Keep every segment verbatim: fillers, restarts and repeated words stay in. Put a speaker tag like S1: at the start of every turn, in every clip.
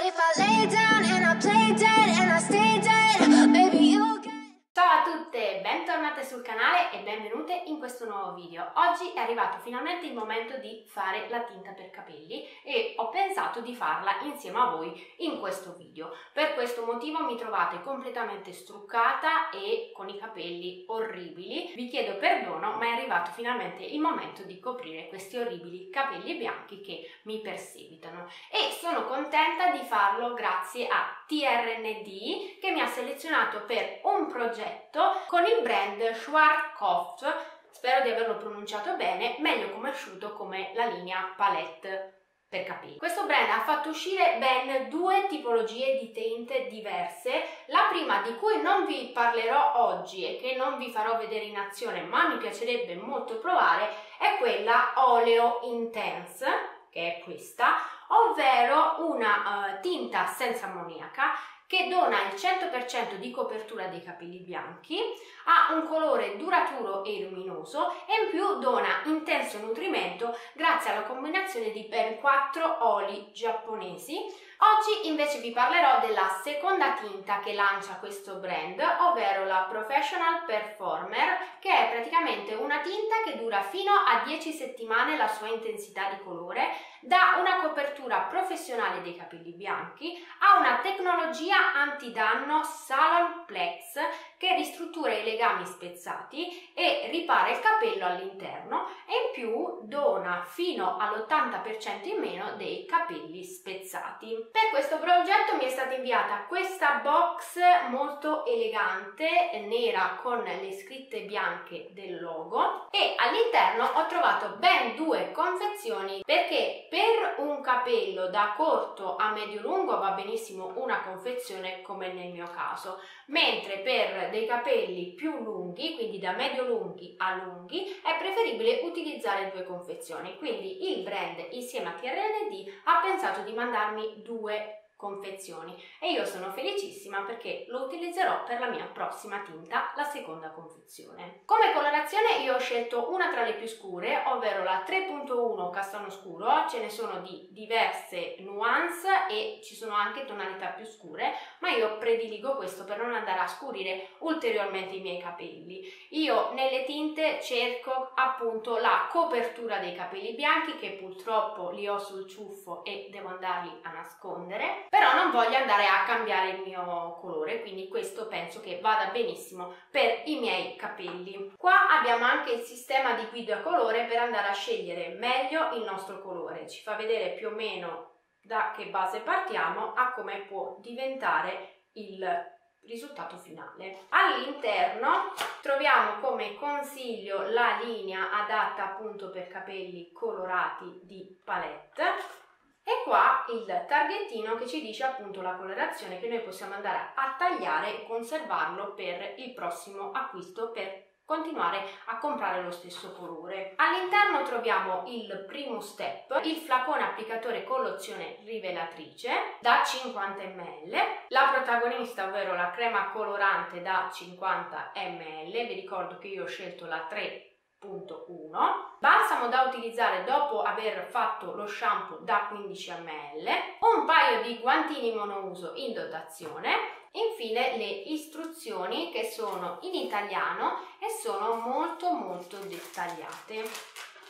S1: if I lay down and I play dead and I stay dead, maybe you'll get...
S2: Ciao a tutte, bentornate sul canale e benvenute in questo nuovo video. Oggi è arrivato finalmente il momento di fare la tinta per capelli e ho pensato di farla insieme a voi in questo video. Per questo motivo mi trovate completamente struccata e con i capelli orribili. Vi chiedo perdono, ma è arrivato finalmente il momento di coprire questi orribili capelli bianchi che mi perseguitano. E sono contenta di farlo grazie a T R N D che mi ha selezionato per un progetto con il brand Schwarzkopf, spero di averlo pronunciato bene, meglio conosciuto come la linea palette per capelli. Questo brand ha fatto uscire ben due tipologie di tinte diverse. La prima, di cui non vi parlerò oggi e che non vi farò vedere in azione, ma mi piacerebbe molto provare, è quella Oleo Intense, che è questa, ovvero una uh, tinta senza ammoniaca che dona il cento per cento di copertura dei capelli bianchi, ha un colore duraturo e luminoso e in più dona intenso nutrimento grazie alla combinazione di ben quattro oli giapponesi. Oggi invece vi parlerò della seconda tinta che lancia questo brand, ovvero la Professional Performer, che è praticamente una tinta che dura fino a dieci settimane la sua intensità di colore, dà una copertura professionale dei capelli bianchi, ha una tecnologia antidanno Salon Plex che ristruttura i legami spezzati e ripara il capello all'interno e in più dona fino all'ottanta per cento in meno dei capelli spezzati. Per questo progetto mi è stata inviata questa box molto elegante, nera con le scritte bianche del logo, e all'interno ho trovato ben due confezioni perché per un capello da corto a medio lungo va benissimo una confezione come nel mio caso, mentre per dei capelli più lunghi, quindi da medio lunghi a lunghi, è preferibile utilizzare due confezioni. Quindi il brand insieme a T R N D ha pensato di mandarmi due confezioni e io sono felicissima perché lo utilizzerò per la mia prossima tinta, la seconda confezione. Come colorazione io ho scelto una tra le più scure, ovvero la tre punto uno castano scuro. Ce ne sono di diverse nuance e ci sono anche tonalità più scure, ma io prediligo questo per non andare a scurire ulteriormente i miei capelli. Io nelle tinte cerco appunto la copertura dei capelli bianchi, che purtroppo li ho sul ciuffo e devo andarli a nascondere, però non voglio andare a cambiare il mio colore, quindi questo penso che vada benissimo per i miei capelli. Qua abbiamo anche il sistema di guida colore per andare a scegliere meglio il nostro colore, ci fa vedere più o meno da che base partiamo a come può diventare il risultato finale. All'interno troviamo come consiglio la linea adatta appunto per capelli colorati di Palette. E qua il targhettino che ci dice appunto la colorazione che noi possiamo andare a tagliare e conservarlo per il prossimo acquisto, per continuare a comprare lo stesso colore. All'interno troviamo il primo step, il flacone applicatore con lozione rivelatrice da cinquanta millilitri, la protagonista ovvero la crema colorante da cinquanta millilitri, vi ricordo che io ho scelto la tre punto uno, balsamo da utilizzare dopo aver fatto lo shampoo da quindici millilitri, un paio di guantini monouso in dotazione, infine le istruzioni che sono in italiano e sono molto molto dettagliate.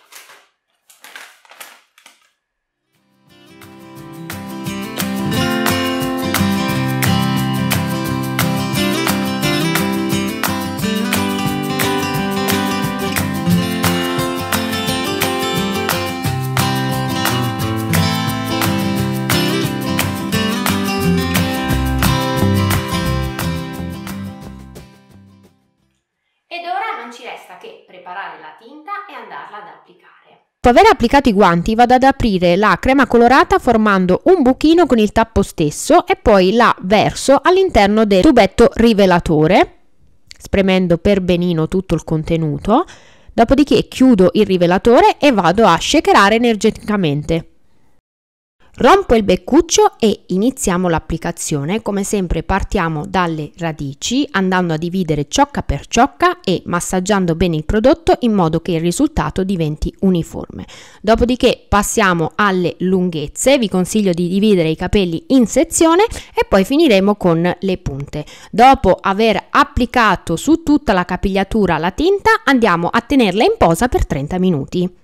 S2: Ci resta che preparare la tinta e andarla ad applicare.
S3: Dopo aver applicato i guanti vado ad aprire la crema colorata formando un buchino con il tappo stesso e poi la verso all'interno del tubetto rivelatore, spremendo per benino tutto il contenuto, dopodiché chiudo il rivelatore e vado a shakerare energeticamente. Rompo il beccuccio e iniziamo l'applicazione. Come sempre partiamo dalle radici, andando a dividere ciocca per ciocca e massaggiando bene il prodotto in modo che il risultato diventi uniforme. Dopodiché passiamo alle lunghezze, vi consiglio di dividere i capelli in sezione e poi finiremo con le punte. Dopo aver applicato su tutta la capigliatura la tinta, andiamo a tenerla in posa per trenta minuti.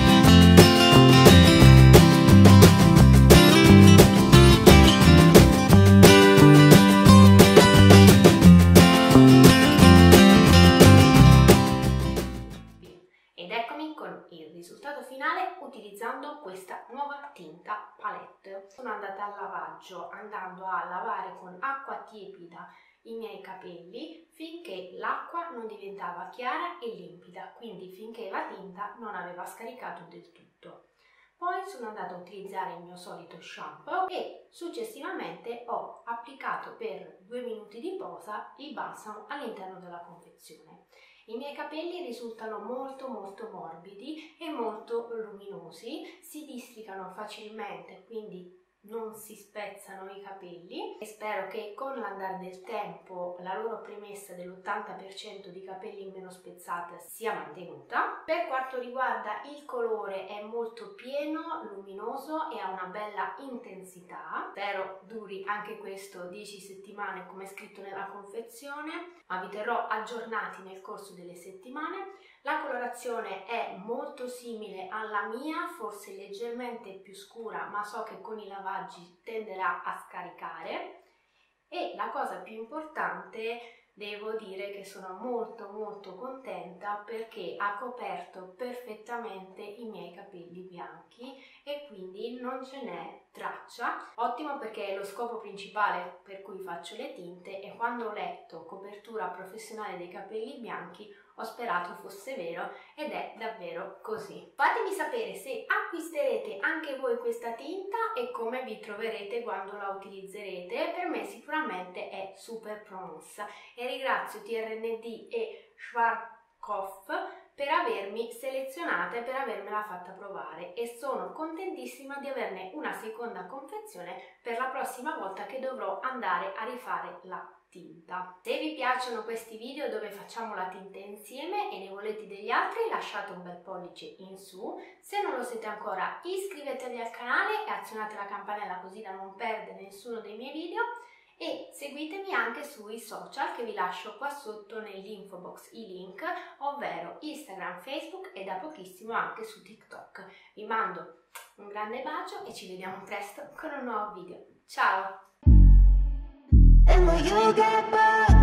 S2: Ed eccomi con il risultato finale utilizzando questa nuova tinta palette. Sono andata al lavaggio andando a lavare con acqua tiepida i miei capelli finché l'acqua non diventava chiara e limpida, quindi finché la tinta non aveva scaricato del tutto. Poi sono andata a utilizzare il mio solito shampoo e successivamente ho applicato per due minuti di posa il balsamo all'interno della confezione. I miei capelli risultano molto molto morbidi e molto luminosi, si districano facilmente, quindi non si spezzano i capelli e spero che con l'andare del tempo la loro premessa dell'ottanta per cento di capelli meno spezzati sia mantenuta. Per quanto riguarda il colore è molto pieno, luminoso e ha una bella intensità. Spero duri anche questo dieci settimane come scritto nella confezione, ma vi terrò aggiornati nel corso delle settimane. La colorazione è molto simile alla mia, forse leggermente più scura, ma so che con i lavaggi tenderà a scaricare. E la cosa più importante, devo dire che sono molto molto contenta perché ha coperto perfettamente i miei capelli bianchi e quindi non ce n'è traccia. Ottimo, perché è lo scopo principale per cui faccio le tinte e quando ho letto copertura professionale dei capelli bianchi ho sperato fosse vero ed è davvero così. Fatemi sapere se acquisterete anche voi questa tinta e come vi troverete quando la utilizzerete. Per me sicuramente è super promossa e ringrazio T R N D e Schwarzkopf per avermi selezionata e per avermela fatta provare e sono contentissima di averne una seconda confezione per la prossima volta che dovrò andare a rifare la tinta. Se vi piacciono questi video dove facciamo la tinta insieme e ne volete degli altri, lasciate un bel pollice in su. Se non lo siete ancora, iscrivetevi al canale e azionate la campanella così da non perdere nessuno dei miei video e seguitemi anche sui social che vi lascio qua sotto nell'info box i link, ovvero Instagram, Facebook e da pochissimo anche su TikTok. Vi mando un grande bacio e ci vediamo presto con un nuovo video. Ciao!
S1: And when you get back